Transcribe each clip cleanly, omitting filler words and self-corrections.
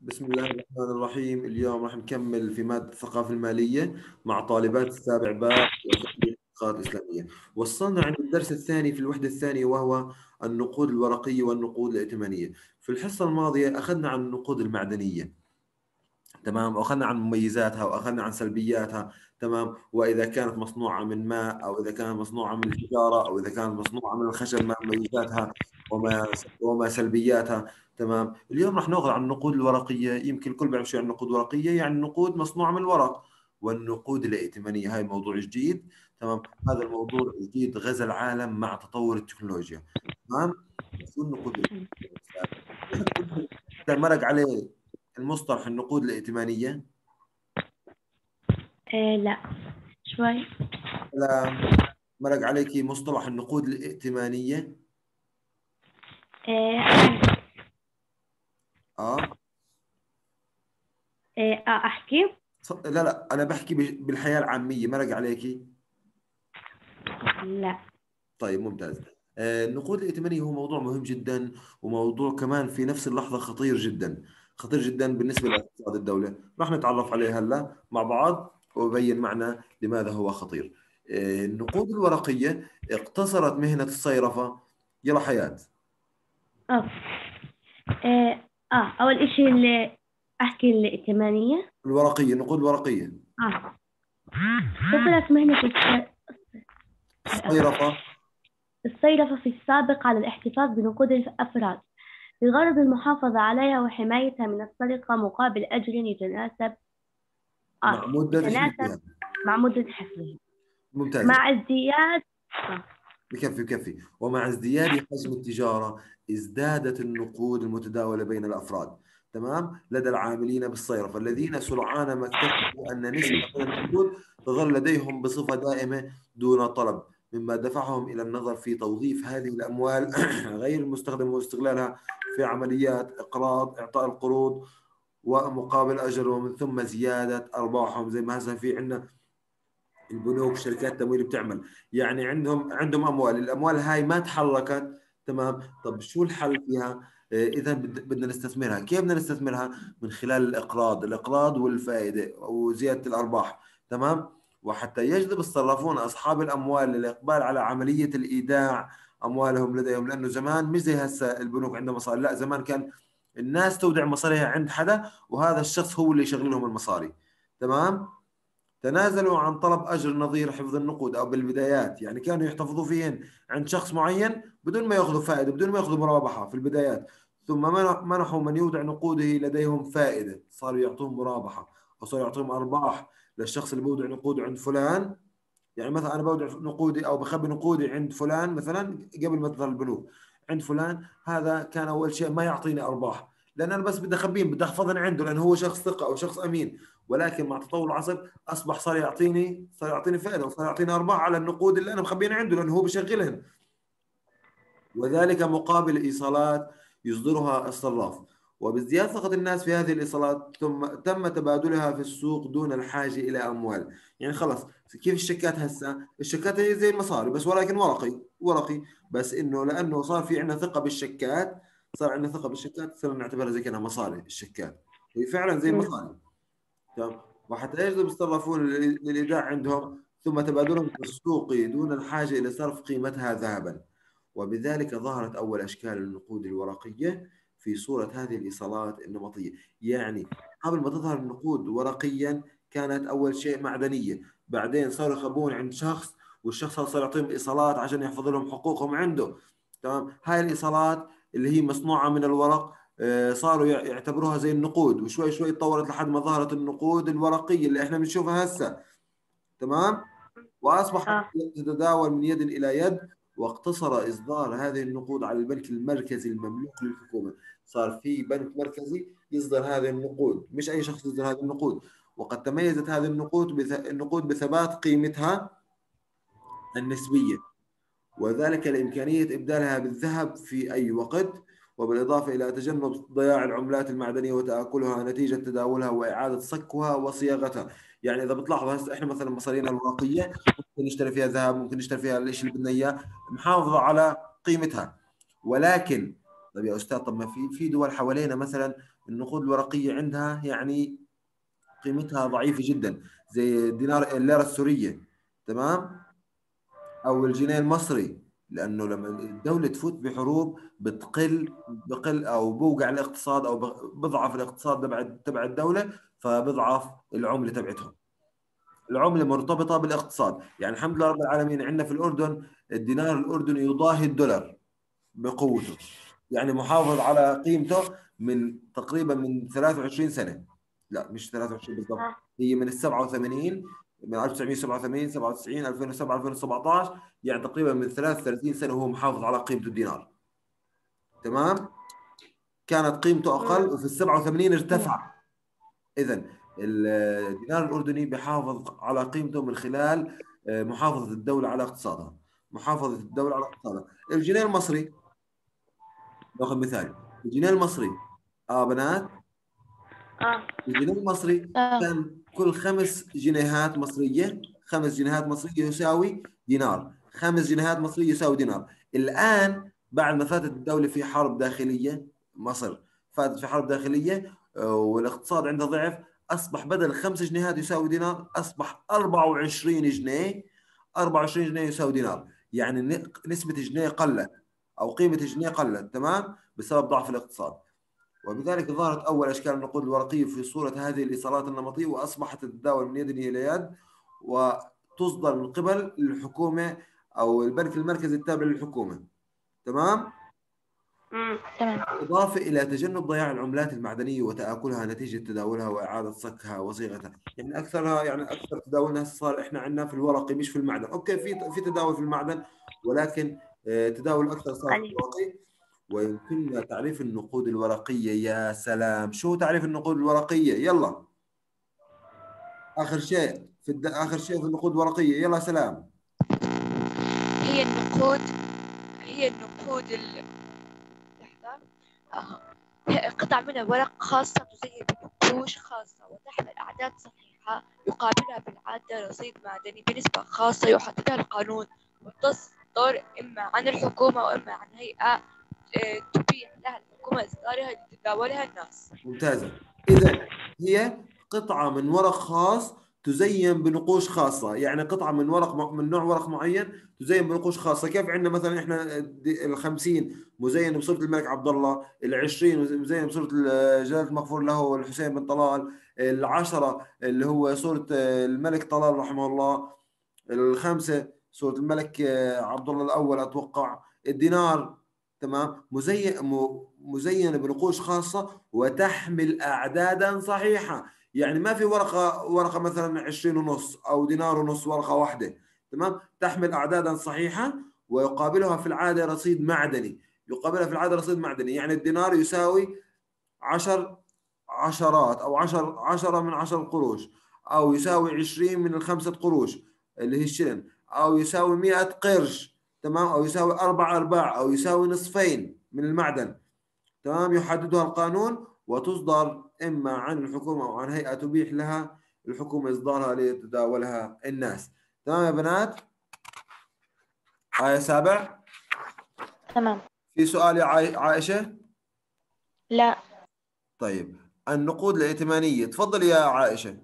بسم الله الرحمن الرحيم. اليوم راح نكمل في مادة الثقافة المالية مع طالبات السابع باء وفقه الاقتصاد الإسلامية. وصلنا عند الدرس الثاني في الوحدة الثانية، وهو النقود الورقية والنقود الائتمانية. في الحصة الماضية أخذنا عن النقود المعدنية، تمام، واخذنا عن مميزاتها واخذنا عن سلبياتها، تمام، واذا كانت مصنوعه من ماء او اذا كانت مصنوعه من الحجاره او اذا كانت مصنوعه من الخشب، ما مميزاتها وما سلبياتها. تمام. اليوم راح ناخذ عن النقود الورقيه. يمكن الكل بيعرف شو يعني النقود الورقيه، يعني نقود مصنوعه من الورق. والنقود الائتمانيه هاي موضوع جديد. تمام. هذا الموضوع الجديد غزا العالم مع تطور التكنولوجيا. تمام. شو النقود الائتمانيه؟ مرق عليه المصطلح النقود الائتمانية؟ لا، شوي. لا، مرق عليك مصطلح النقود الائتمانية؟ آه اه. أحكي. لا لا، أنا بحكي بالحياة العامية، مرق عليك؟ لا. طيب، ممتاز. النقود الائتمانية هو موضوع مهم جدا، وموضوع كمان في نفس اللحظة خطير جدا، خطير جدا بالنسبة لاقتصاد الدولة. راح نتعرف عليه هلا مع بعض وبين معنا لماذا هو خطير. النقود الورقية اقتصرت مهنة الصيرفة. يلا حياة. آه. أول إشي اللي أحكي الائتمانية. الورقية، النقود الورقية. آه تصلت مهنة الصيرفة. الصيرفة في السابق على الاحتفاظ بنقود الأفراد بغرض المحافظة عليها وحمايتها من السرقة مقابل أجر مع مدة يتناسب حفظها. مع مدة حفظها، ممتاز. مع ازدياد. بكفي بكفي. ومع ازدياد حجم التجارة ازدادت النقود المتداولة بين الأفراد، تمام، لدى العاملين بالصيرفة، الذين سرعان ما اكتشفوا أن نسبة من النقود تظل لديهم بصفة دائمة دون طلب، مما دفعهم إلى النظر في توظيف هذه الأموال غير المستخدمة واستغلالها في عمليات إقراض، إعطاء القروض ومقابل أجر، ومن ثم زيادة أرباحهم. زي ما هسه في عندنا البنوك، شركات التمويل بتعمل، يعني عندهم اموال، الاموال هاي ما تحركت. تمام. طب شو الحل فيها؟ اذا بدنا نستثمرها. كيف بدنا نستثمرها؟ من خلال الاقراض والفائده وزياده الارباح. تمام. وحتى يجذب الصرافون اصحاب الاموال للاقبال على عمليه الايداع اموالهم لديهم، لانه زمان مش زي هسه البنوك عندها مصاري، لا، زمان كان الناس تودع مصاريها عند حدا، وهذا الشخص هو اللي يشغل لهم المصاري. تمام. تنازلوا عن طلب أجر نظير حفظ النقود، أو بالبدايات يعني كانوا يحتفظوا فيهن عند شخص معين بدون ما يأخذوا فائدة، بدون ما يأخذوا مرابحة في البدايات. ثم منحوا من يودع نقوده لديهم فائدة، صاروا يعطوهم مرابحة وصاروا يعطوهم أرباح للشخص اللي بودع نقوده عند فلان. يعني مثلا أنا بودع نقودي أو بخبي نقودي عند فلان، مثلا قبل ما تظهر البنوك، عند فلان، هذا كان أول شيء ما يعطيني أرباح، لأن أنا بس بدي أخبيهم، بدي أحفظهم عنده لأنه هو شخص ثقة أو شخص أمين. ولكن مع تطور العصر اصبح صار يعطيني فائده وصار يعطيني ارباح على النقود اللي انا مخبيها عنده، لانه هو بشغلهن، وذلك مقابل ايصالات يصدرها الصراف. وبازدياد ثقة الناس في هذه الإيصالات ثم تم تبادلها في السوق دون الحاجة إلى أموال. يعني خلص، كيف الشيكات هسه؟ الشيكات هي زي المصاري بس، ولكن ورقي ورقي. بس إنه لأنه صار في عندنا ثقة بالشيكات، صار عندنا ثقة بالشيكات، صرنا نعتبرها زي كأنها مصاري. الشيكات هي فعلا زي المصاري. تمام. وحتى يجذب الصرافون للإيداع عندهم ثم تبادلهم في السوق دون الحاجة إلى صرف قيمتها ذهبا. وبذلك ظهرت أول أشكال النقود الورقية في صورة هذه الإيصالات النمطية. يعني قبل ما تظهر النقود ورقيا كانت أول شيء معدنية، بعدين صاروا يخبون عند شخص، والشخص هذا صار يعطيهم إيصالات عشان يحفظ لهم حقوقهم عنده. تمام. هاي الإيصالات اللي هي مصنوعة من الورق صاروا يعتبروها زي النقود، وشوي شوي تطورت لحد ما ظهرت النقود الورقية اللي احنا بنشوفها هسه. تمام. وأصبحت آه تتداول من يد إلى يد. واقتصر إصدار هذه النقود على البنك المركزي المملوك للحكومة. صار في بنك مركزي يصدر هذه النقود، مش أي شخص يصدر هذه النقود. وقد تميزت هذه النقود بثبات قيمتها النسبية، وذلك لإمكانية إبدالها بالذهب في أي وقت، وبالإضافة إلى تجنب ضياع العملات المعدنية وتآكلها نتيجة تداولها وإعادة صكها وصياغتها. يعني إذا بتلاحظ هسه إحنا مثلا مصارينا الورقية ممكن نشتري فيها ذهب، ممكن نشتري فيها الشيء اللي بدنا إياه، محافظة على قيمتها. ولكن طيب يا أستاذ، طب ما في دول حوالينا مثلا النقود الورقية عندها يعني قيمتها ضعيفة جدا، زي دينار الليرة السورية، تمام، أو الجنيه المصري، لأنه لما الدولة تفوت بحروب بقل أو بوقع الاقتصاد أو بضعف الاقتصاد تبع الدولة، فبضعف العملة تبعتهم. العملة مرتبطة بالاقتصاد، يعني الحمد لله رب العالمين عندنا في الأردن الدينار الأردني يضاهي الدولار بقوته، يعني محافظ على قيمته من تقريبا من 23 سنة، لا مش 23 بالضبط، هي من ال 87، من 1987 97 2007 2017، يعني تقريبا من 33 سنة وهو محافظ على قيمته الدينار، تمام. كانت قيمته أقل وفي ال 87 ارتفع. إذا الدينار الأردني بحافظ على قيمته من خلال محافظة الدولة على اقتصادها، محافظة الدولة على اقتصادها. الجنيه المصري، ناخذ مثال الجنيه المصري، بنات، الجنيه المصري كان كل 5 جنيهات مصرية، 5 جنيهات مصرية يساوي دينار، 5 جنيهات مصرية يساوي دينار. الآن بعد ما فاتت الدولة في حرب داخلية، مصر فاتت في حرب داخلية والاقتصاد عندها ضعف، أصبح بدل 5 جنيهات يساوي دينار أصبح 24 جنيه، 24 جنيه يساوي دينار، يعني نسبة جنيه قلت أو قيمة جنيه قلت، تمام، بسبب ضعف الاقتصاد. وبذلك ظهرت أول أشكال النقود الورقية في صورة هذه الإيصالات النمطية، وأصبحت تتداول من يد إلى يد وتصدر من قبل الحكومة أو البنك المركزي التابع للحكومة، تمام؟ تمام. بالإضافة إلى تجنب ضياع العملات المعدنية وتآكلها نتيجة تداولها وإعادة صكها وصيغتها، يعني أكثرها، يعني أكثر تداولنا صار إحنا عندنا في الورقي مش في المعدن، أوكي في تداول في المعدن، ولكن تداول أكثر صار في قليل. الورقي. ويمكننا تعريف النقود الورقية. يا سلام، شو تعريف النقود الورقية؟ يلا آخر شيء في النقود الورقية، يلا سلام. هي النقود هي النقود لحظة. قطع من الورق خاصة تزين بنقوش خاصة وتحمل أعداد صحيحة، يقابلها بالعادة رصيد معدني بنسبة خاصة يحددها القانون، وتصدر إما عن الحكومة وإما عن هيئة تبيح لها الحكومة إصدارها لتتداولها الناس. ممتازة. إذا هي قطعة من ورق خاص تزين بنقوش خاصة، يعني قطعة من ورق من نوع ورق معين تزين بنقوش خاصة. كيف عندنا مثلا احنا ال50 مزين بصورة الملك عبد الله، ال20 مزين بصورة جلالة المغفور له الحسين بن طلال، ال10 اللي هو صورة الملك طلال رحمه الله، ال5 صورة الملك عبد الله الأول أتوقع. الدينار تمام مزين بنقوش خاصة وتحمل أعدادا صحيحة، يعني ما في ورقة مثلا 20 ونص أو دينار ونص، ورقة واحدة، تمام، تحمل أعدادا صحيحة، ويقابلها في العادة رصيد معدني، يقابلها في العادة رصيد معدني، يعني الدينار يساوي 10 عشرات أو 10 من 10 قروش، أو يساوي 20 من ال5 قروش اللي هي الشلن، أو يساوي 100 قرش، تمام، أو يساوي 4 أرباع، أو يساوي نصفين من المعدن، تمام، يحددها القانون وتصدر إما عن الحكومة أو عن هيئة تبيح لها الحكومة إصدارها ليتداولها الناس. تمام يا بنات؟ آية سابع. تمام. في سؤال يا عائشة؟ لا. طيب، النقود الائتمانية، تفضل يا عائشة.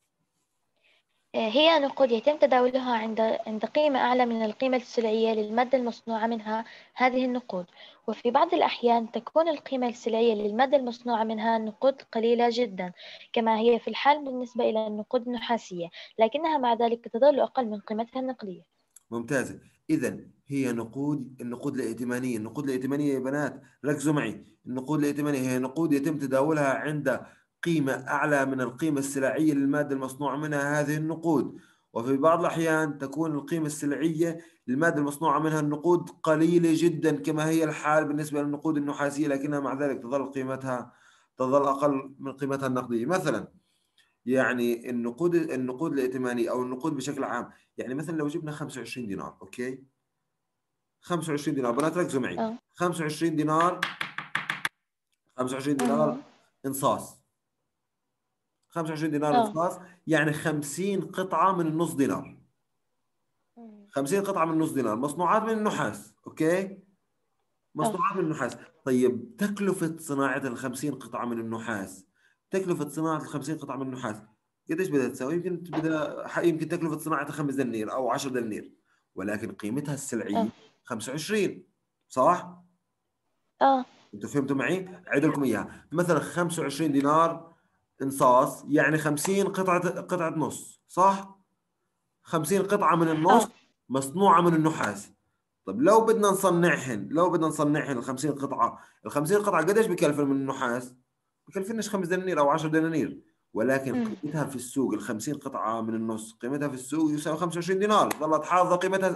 هي نقود يتم تداولها عند قيمة أعلى من القيمة السلعية للمادة المصنوعة منها هذه النقود، وفي بعض الأحيان تكون القيمة السلعية للمادة المصنوعة منها نقود قليلة جدا، كما هي في الحال بالنسبة إلى النقود النحاسية، لكنها مع ذلك تظل أقل من قيمتها النقدية. ممتازة. إذا هي النقود الائتمانية. النقود الائتمانية يا بنات ركزوا معي، النقود الائتمانية هي نقود يتم تداولها عند قيمة أعلى من القيمة السلعية للمادة المصنوعة منها هذه النقود، وفي بعض الأحيان تكون القيمة السلعية للمادة المصنوعة منها النقود قليلة جدا، كما هي الحال بالنسبة للنقود النحاسية، لكنها مع ذلك تظل أقل من قيمتها النقدية. مثلا يعني النقود الائتمانية أو النقود بشكل عام، يعني مثلا لو جبنا 25 دينار، أوكي، 25 دينار بنات ركزوا معي، 25 دينار، 25 دينار انصاص، 25 دينار انصاص، يعني 50 قطعة من النص دينار، 50 قطعة من النص دينار مصنوعات من النحاس، أوكي، مصنوعات من النحاس. طيب تكلفة صناعة ال 50 قطعة من النحاس، تكلفة صناعة ال 50 قطعة من النحاس قديش بدها تساوي؟ يمكن تكلفة صناعتها 5 دنانير أو 10 دنانير، ولكن قيمتها السلعية 25. صح؟ انتوا فهمتوا معي؟ أعيد لكم إياها. مثلا 25 دينار انصاص يعني 50 قطعة نص، صح؟ 50 قطعة من النص مصنوعة من النحاس. طب لو بدنا نصنعهن ال 50 قطعة، ال 50 قطعة قديش بكلفن من النحاس؟ بكلفنش 5 دنانير أو 10 دنانير، ولكن قيمتها في السوق ال 50 قطعة من النص قيمتها في السوق يساوي 25 دينار، ظلت حافظة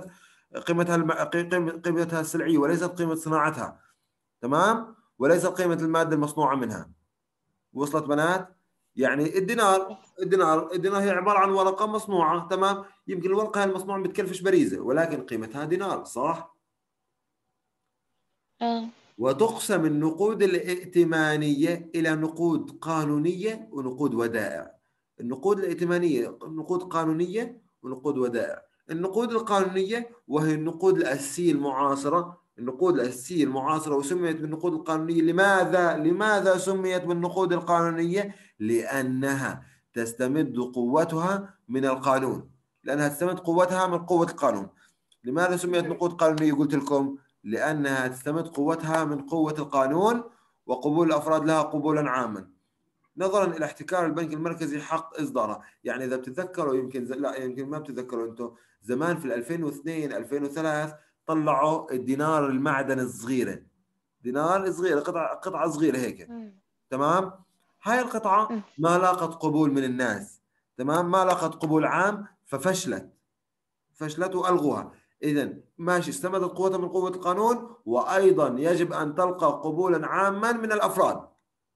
قيمتها السلعية وليست قيمة صناعتها. تمام؟ وليست قيمة المادة المصنوعة منها. وصلت بنات؟ يعني الدينار هي عبارة عن ورقة مصنوعة، تمام؟ يمكن الورقة هاي المصنوعة بتكلفش بريزة، ولكن قيمتها دينار، صح؟ وتقسم النقود الائتمانية إلى نقود قانونية ونقود ودائع. النقود الائتمانية نقود قانونية ونقود ودائع. النقود القانونية وهي النقود الأساسية المعاصرة، النقود الأساسية المعاصرة وسميت بالنقود القانونية. لماذا سميت بالنقود القانونية؟ لأنها تستمد قوتها من القانون، لأنها تستمد قوتها من قوة القانون. لماذا سميت نقود قانونية؟ قلت لكم لأنها تستمد قوتها من قوة القانون، وقبول الأفراد لها قبولا عاما نظرا إلى احتكار البنك المركزي حق إصدارها. يعني إذا بتتذكروا، يمكن ما بتتذكروا أنتم، زمان في 2002 2003 طلعوا الدينار المعدن الصغيرة، دينار صغيرة، قطعة صغيرة هيك. تمام؟ هاي القطعة ما لاقت قبول من الناس، تمام؟ ما لاقت قبول عام ففشلت وألغوها. إذا ماشي، استمدت قوتها من قوة القانون، وأيضا يجب أن تلقى قبولا عاما من الأفراد.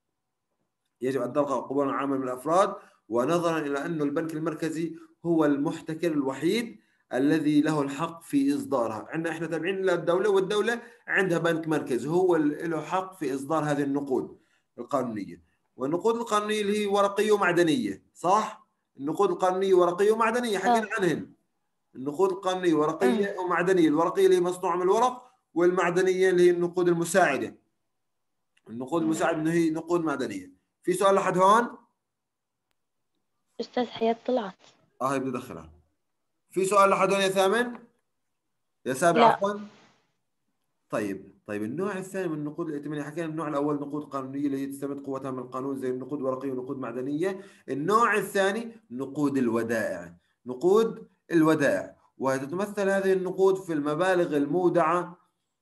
ونظرا إلى أن البنك المركزي هو المحتكر الوحيد الذي له الحق في إصدارها. إحنا تابعين للدولة، والدولة عندها بنك مركزي هو له حق في إصدار هذه النقود القانونية. والنقود القانونية اللي هي ورقية ومعدنية، صح؟ النقود القانونية ورقية ومعدنية حكينا عنهن. النقود القانونية ورقية ومعدنية. الورقية اللي هي مصنوعة من الورق، والمعدنية اللي هي النقود المساعدة. النقود المساعدة اللي هي نقود معدنية. في سؤال لحد هون؟ أستاذ حياة طلعت. هاي بدي أدخلها. في سؤال لحد هون يا ثامن؟ يا سابع عفوا. طيب النوع الثاني من النقود الائتمانية، حكينا النوع الأول نقود قانونية اللي هي تستمد قوتها من القانون زي النقود ورقية ونقود معدنية. النوع الثاني نقود الودائع. وتتمثل هذه النقود في المبالغ المودعة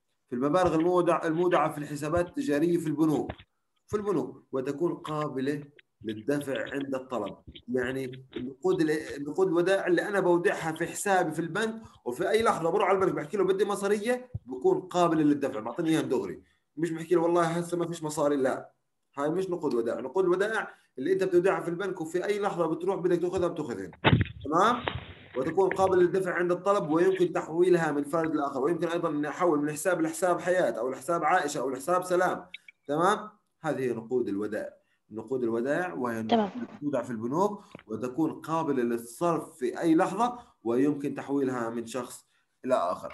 في الحسابات التجارية في البنوك، وتكون قابلة للدفع عند الطلب. يعني النقود الودائع اللي أنا بودعها في حسابي في البنك، وفي أي لحظة بروح على البنك بحكي له بدي مصارية، بكون قابل للدفع، بعطيني إياها دغري، مش بحكي له والله هسه ما فيش مصاري. لا، هاي مش نقود ودائع. نقود الودائع اللي أنت بتودعها في البنك، وفي أي لحظة بتروح بدك تأخذها بتأخذها، تمام؟ وتكون قابلة للدفع عند الطلب، ويمكن تحويلها من فرد لآخر، ويمكن أيضا أن أحول من حساب لحساب حياة أو لحساب عائشة أو لحساب سلام. تمام؟ هذه هي نقود الودائع. وهي نقود تودع في البنوك وتكون قابلة للصرف في أي لحظة، ويمكن تحويلها من شخص إلى آخر.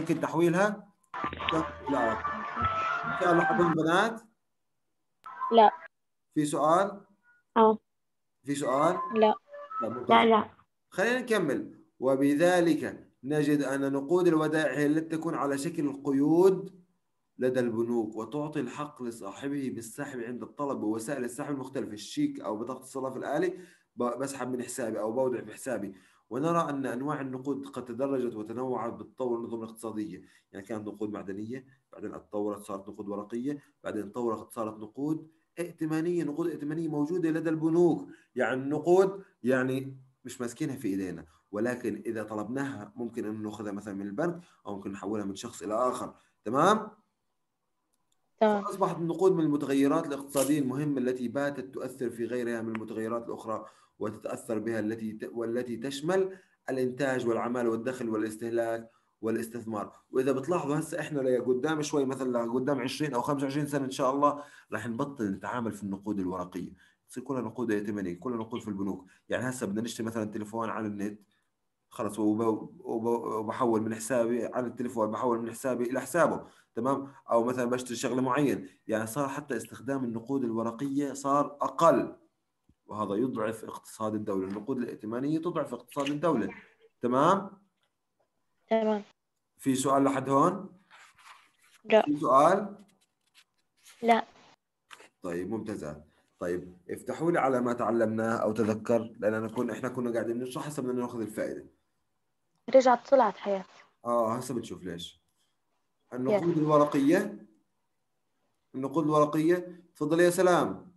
سؤال لحظة بنات؟ لا. في سؤال؟ في سؤال؟ لا. خلينا نكمل. وبذلك نجد أن نقود الودائع هي التي تكون على شكل قيود لدى البنوك، وتعطي الحق لصاحبه بالسحب عند الطلب بوسائل السحب المختلفة، الشيك أو بطاقة الصرف الآلي، بسحب من حسابي أو بودع في حسابي. ونرى أن أنواع النقود قد تدرجت وتنوعت بتطور النظم الاقتصادية. يعني كانت نقود معدنية، بعدين اتطورت صارت نقود ورقية، بعدين اتطورت صارت نقود ائتمانية. نقود ائتمانية موجودة لدى البنوك، يعني النقود يعني مش ماسكينها في ايدينا، ولكن اذا طلبناها ممكن ان ناخذها مثلا من البنك، او ممكن نحولها من شخص الى اخر. تمام. فاصبحت النقود من المتغيرات الاقتصاديه المهمه التي باتت تؤثر في غيرها من المتغيرات الاخرى وتتاثر بها، والتي تشمل الانتاج والعمل والدخل والاستهلاك والاستثمار. واذا بتلاحظوا هسه احنا لقدام شوي، مثلا لقدام 20 او 25 سنه ان شاء الله راح نبطل نتعامل في النقود الورقيه، تصير كلها نقود ائتمانيه، كلها نقود في البنوك. يعني هسه بدنا نشتري مثلا تليفون على النت، خلص وبحول من حسابي على التليفون، بحول من حسابي إلى حسابه. تمام. أو مثلا بشتري شغلة معين، يعني صار حتى استخدام النقود الورقية صار أقل، وهذا يضعف اقتصاد الدولة. النقود الائتمانية تضعف اقتصاد الدولة. تمام. تمام. في سؤال لحد هون؟ لا. في سؤال؟ لا. طيب ممتاز. طيب افتحوا لي على ما تعلمناه أو تذكر، لأن إحنا كنا قاعدين نشرح، هسه بدنا ناخذ الفائدة. رجعت طلعت حياة. هسه بتشوف ليش. يلا. النقود الورقية، النقود الورقية، تفضل يا سلام.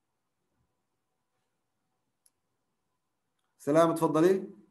سلام تفضلي.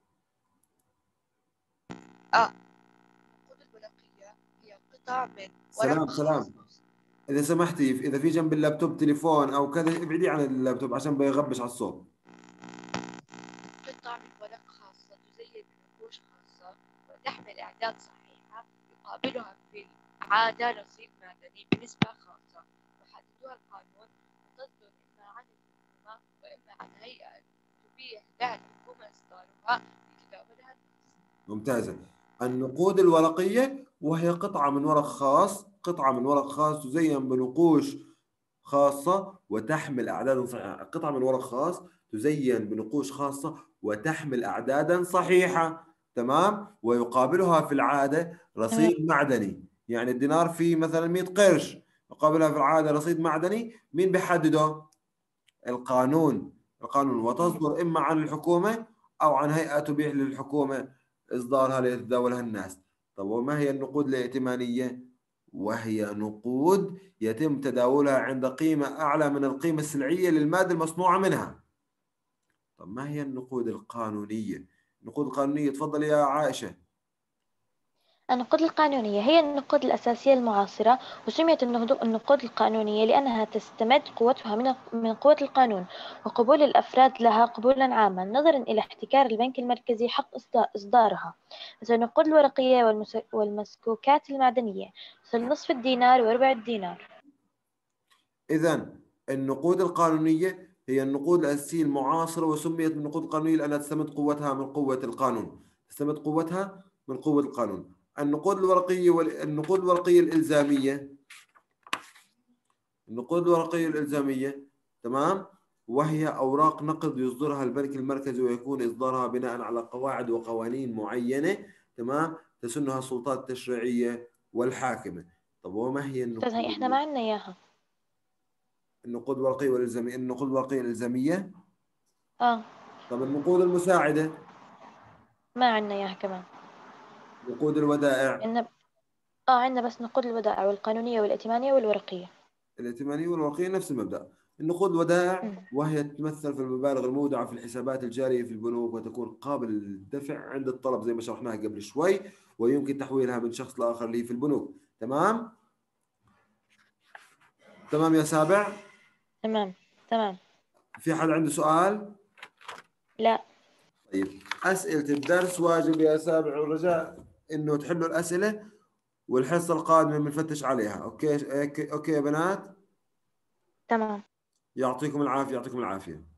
النقود الورقية هي قطع من ورق سلام. خاص. إذا سمحتي، إذا في جنب اللابتوب تليفون أو كذا ابعدي عن اللابتوب عشان بيغبش على الصوت. قطع من ورق خاصة تزين بنقوش خاصة وتحمل إعداد صحيحة، يقابلها في العادة رصيد معدني بنسبة خاصة يحددها القانون، وتصدر إما عن الحكومة وإما عن هيئة تبيح لها الحكومة إصدارها لتداولها الناس. ممتازة. النقود الورقية وهي قطعة من ورق خاص، قطعة من ورق خاص تزين بنقوش خاصة وتحمل أعدادا صحيحة. قطعة من ورق خاص تزين بنقوش خاصة وتحمل أعدادا صحيحة. تمام. ويقابلها في العادة رصيد معدني، يعني الدينار فيه مثلا 100 قرش، يقابلها في العادة رصيد معدني. مين بيحدده؟ القانون. وتصدر إما عن الحكومة أو عن هيئة تبيح للحكومة إصدارها ليتداولها الناس. طب وما هي النقود الائتمانية؟ وهي نقود يتم تداولها عند قيمة أعلى من القيمة السلعية للمادة المصنوعة منها. طب ما هي النقود القانونية؟ النقود القانونية، تفضل يا عائشة. النقود القانونية هي النقود الأساسية المعاصرة، وسميت النقود القانونية لأنها تستمد قوتها من قوة القانون وقبول الأفراد لها قبولا عاما، نظرا إلى احتكار البنك المركزي حق إصدارها، مثل النقود الورقية والمسكوكات المعدنية، مثل نصف الدينار وربع الدينار. إذن النقود القانونية هي النقود الأساسية المعاصرة، وسميت بالنقود القانونية لأنها تستمد قوتها من قوة القانون. تستمد قوتها من قوة القانون. النقود الورقية والنقود الورقية الإلزامية، النقود الورقية الإلزامية، تمام، وهي أوراق نقد يصدرها البنك المركزي، ويكون إصدارها بناء على قواعد وقوانين معينة، تمام، تسنها السلطات التشريعية والحاكمة. طب وما هي أستاذ هي إحنا ما عنا إياها. النقود الورقية والإلزامية؟ النقود الورقية الإلزامية. طب النقود المساعدة؟ ما عنا إياها كمان. نقود الودائع؟ عنا بس نقود الودائع والقانونية والائتمانية والورقية. الائتمانية والورقية نفس المبدأ. النقود الودائع وهي تتمثل في المبالغ المودعة في الحسابات الجارية في البنوك، وتكون قابلة للدفع عند الطلب زي ما شرحناها قبل شوي، ويمكن تحويلها من شخص لآخر اللي في البنوك. تمام؟ تمام يا سابع؟ تمام. في حد عنده سؤال؟ لا. طيب أسئلة الدرس واجب يا سابع، والرجاء إنه تحلوا الأسئلة، والحصة القادمة بنفتش عليها. أوكي يا بنات؟ تمام. يعطيكم العافية.